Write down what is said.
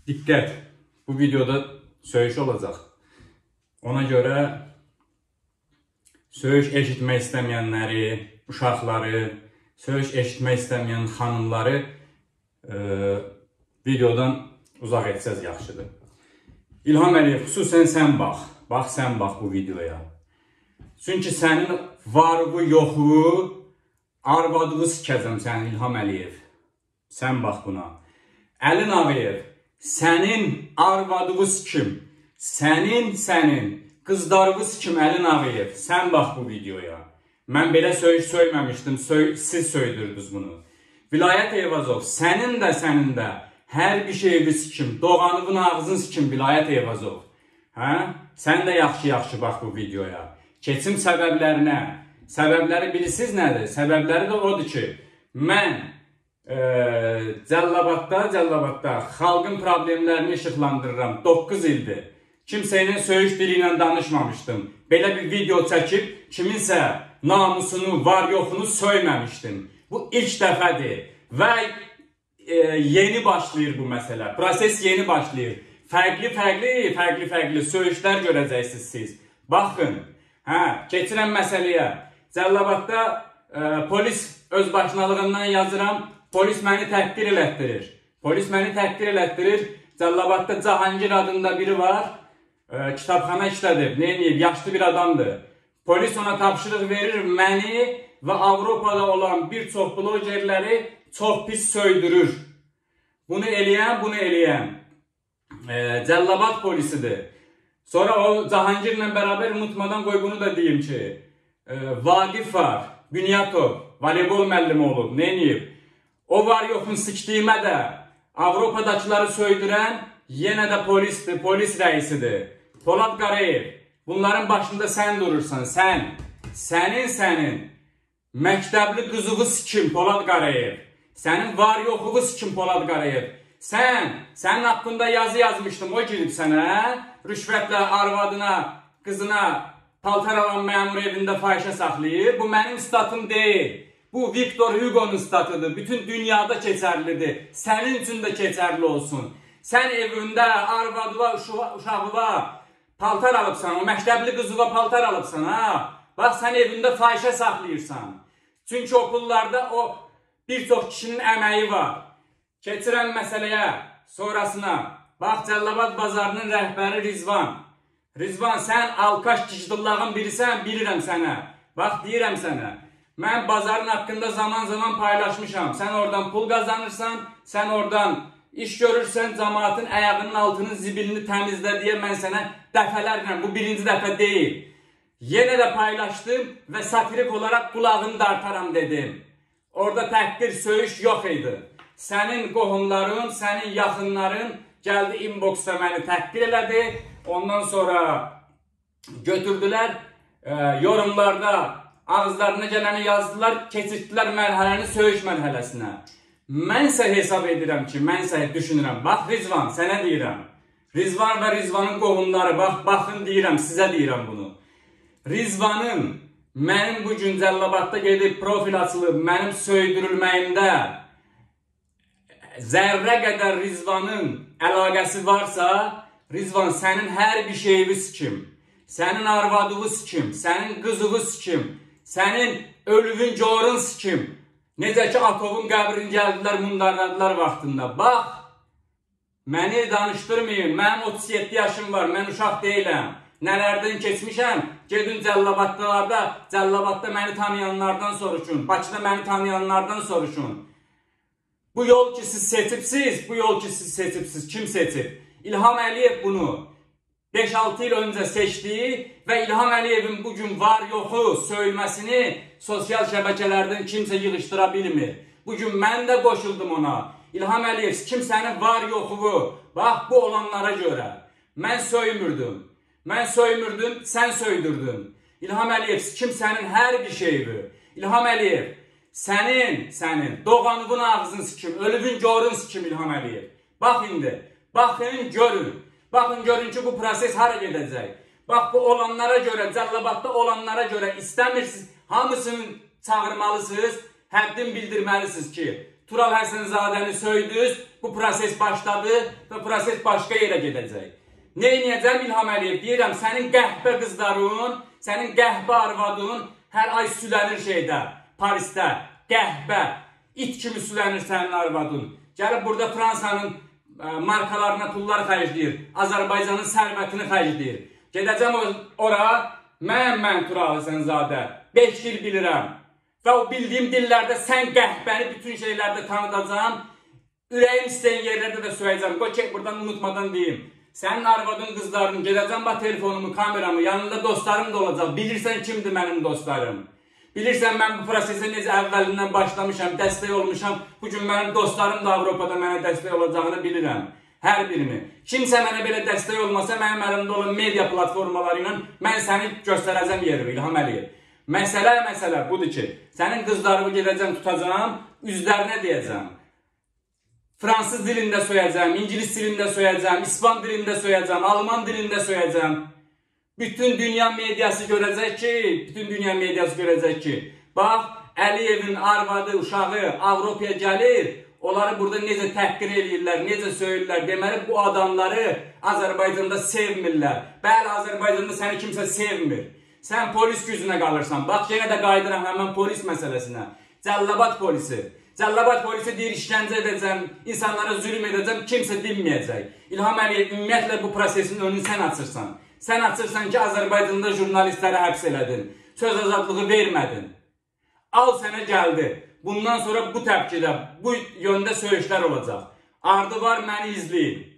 Diqqət, bu videoda söyüş olacaq. Ona görə söyüş eşitmək istəməyənləri, uşaqları, söyüş eşitmək istəməyən xanımları videodan uzaq etsəz yaxşıdır. İlham Əliyev, xüsusən sən bax. Bax, sən bax bu videoya. Çünki sənin varığı, yoxu, arvadığı sikəcəm sənin İlham Əliyev. Sən bax buna. Əli Nağıyev, sənin arvadığı sikim. Sənin qızdarığı sikim Əli Nağıyev. Sən bax bu videoya. Mən belə söyüş söyməmişdim, siz söydürdünüz bunu. Vilayət Eyvazov, sənin də hər bir şeyi sikim. Doğanıqın ağzın sikim Vilayət Eyvazov. Sən də yaxşı bax bu videoya. Keçim səbəblərinə. Səbəbləri bilirsiniz nədir? Səbəbləri də odur ki, mən Cəllabadda xalqın problemlərini işıqlandırıram. 9 ildir. Kimsə ilə söyüş dili ilə danışmamışdım. Belə bir video çəkib kiminsə namusunu, var yoxunu söyməmişdim. Bu ilk dəfədir və yeni başlayır bu məsələ. Proses yeni başlayır. Fərqli söyüşlər görəcəksiniz siz. Baxın, keçirəm məsələyə. Cəllabadda polis özbaşınalığından yazıram. Polis məni təhqir elətdirir. Cəllabadda Cahangir adında biri var. Kitabxana işlədir. Neyini? Yaşlı bir adamdır. Polis ona tapşırıq verir. Məni və Avropada olan bir çox blogerləri çox pis söydürür. Bunu eləyən Cəllabad polisidir. Sonra o Cahangirlə bərabər unutmadan qoy bunu da deyim ki, Vaqif var, Bünyatov, voleybol müəllimi olub, neyniyib? O var yoxun sikdiyimə də Avropadakıları söydürən yenə də polisdir, polis rəisidir. Polad Qarayev, bunların başında sən durursan, sənin məktəbli qızığı sikim Polad Qarayev. Sənin var yoxuğu sikim Polad Qarayev. Sənin haqqında yazı yazmışdım, o girib sənə, rüşvətlə arvadına, qızına paltar alan məmur evində fahişə saxlayır. Bu mənim statım deyil. Bu Victor Hugo'nun statıdır. Bütün dünyada keçərlidir. Sənin üçün də keçərli olsun. Sən evində arvadıva, uşağıva paltar alıbsan, o məktəbli qızıva paltar alıbsan, Bax, sən evində fahişə saxlayırsan. Çünki o pullarda o bir çox kişinin əməyi var. Keçirəm məsələyə, sonrasına. Bax, Cəllabad bazarının rəhbəri Rizvan. Rizvan, sən alkaş kişidillağın birisən, bilirəm sənə. Bax, deyirəm sənə. Mən bazarın haqqında zaman paylaşmışam. Sən oradan pul qazanırsan, sən oradan iş görürsən, cəmaatın ayağının altının zibilini təmizlə deyə mən sənə dəfələrlə, bu birinci dəfə deyil. Yenə də paylaşdım və satirik olaraq qulağını dartaram dedim. Orada təhqir, söyüş yox idi. Sənin qohumların, sənin yaxınların gəldi inboxda məni təhqir elədi. Ondan sonra götürdülər, yorumlarda ağızlarına gələni yazdılar, keçirdilər mərhələni söyüş mərhələsinə. Mən isə hesab edirəm ki, mən isə düşünürəm, bax Rizvan, sənə deyirəm. Rizvan və Rizvanın qohumları, baxın deyirəm, sizə deyirəm bunu. Rizvanın mənim bu gün Cəllabadda gedib profil açılıb, mənim söydürülməyimdə zərrə qədər Rizvanın əlaqəsi varsa, Rizvan, sənin hər bir şeyini sikim, sənin arvadığı sikim, sənin qızığı sikim, sənin ölüvün corun sikim. Necə ki, Atovun qəbrini gəldilər, mundarladılar vaxtında. Bax, məni danışdırmayın, mənim 37 yaşım var, mən uşaq deyiləm. Nələrdən keçmişəm, gedin Cəllabadda məni tanıyanlardan soruşun, Bakıda məni tanıyanlardan soruşun. Bu yol ki siz seçibsiz, kim seçib? İlham Əliyev bunu 5-6 il öncə seçdiyi və İlham Əliyevin bugün var yoxu söyülməsini sosial şəbəkələrdən kimsə yığışdıra bilmir. Bugün mən də qoşuldum ona. İlham Əliyev, kimsənin var yoxuvu, bax bu olanlara görə. Mən söymürdüm, sən söydürdün. İlham Əliyev, kimsənin hər bir şeyi. İlham Əliyev, sənin doğanıqın ağzın sikim, ölüvün corun sikim İlham Əliyev. Bax indi. Baxın, görün ki, bu proses hara gedəcək. Bax, bu olanlara görə, Cəllabadda olanlara görə istəmirsiniz, hamısını çağırmalısınız, həddin bildirməlisiniz ki, Tural Həsənzadəni söydünüz, bu proses başladı və proses başqa yerə gedəcək. Nə edəcəm İlham Əliyev? Deyirəm, sənin qəhbə qızların, sənin qəhbə arvadın hər ay sülənir şeydə, Parisdə, qəhbə, it kimi sülənir sənin arvadın. Gəlib burada Fransanın markalarına pullar xərcləyir, Azərbaycanın sərvətini xərcləyir. Gedəcəm ora, mən Tural Həsənzadə, 5 il bilirəm və o bildiyim dillərdə sən qəhbəni bütün şeylərdə tanıdacam, ürəyim istəyən yerlərdə də söyləyəcəm. Qoy ki, buradan unutmadan deyim. Sənin arvadın qızlarını, gedəcəm bax telefonumu, kameramı, yanında dostlarım da olacaq. Bilirsən kimdir mənim dostlarım? Bilirsən mən bu prosesə necə əvvəlindən başlamışam, dəstək olmuşam. Bugün mənim dostlarım da Avropada mənə dəstək olacağını bilirəm. Hər birimi. Kimsə mənə belə dəstək olmasa, mənim əlimdə olan media platformaları ilə mən səni göstərəcəm yeri, İlham Əliyev. Məsələ budur ki, sənin qızlarımı gedəcəm, tutacağım, üzlərinə deyəcəm. Fransız dilində söyləyəcəm, İngilis dilində söyləyəcəm, İspan dilində söyləyəcəm, Alman dilində söyləyəcəm. Bütün dünya mediası görəcək ki, bax, Əliyevin arvadı, uşağı Avropaya gəlir, onları burada necə təhqir edirlər, necə söylürlər. Deməli, bu adamları Azərbaycanda sevmirlər. Bəli, Azərbaycanda səni kimsə sevmir. Sən polis gücünə qalırsan. Bax, yenə də qayıdıram həmən polis məsələsinə. Cəllabad polisi. Cəllabad polisi deyir, işgəncə edəcəm, insanlara zülm edəcəm, kimsə dinməyəcək. İlham Əliyev, ümumiyyətlə bu prosesin önünü sən açırsan. Sən açırsan ki, Azərbaycanda jurnalistləri həbs elədin, söz azadlığı vermədin. Al sənə gəldi. Bundan sonra bu təpkidə, bu yöndə söyüşlər olacaq. Ardı var, məni izləyin.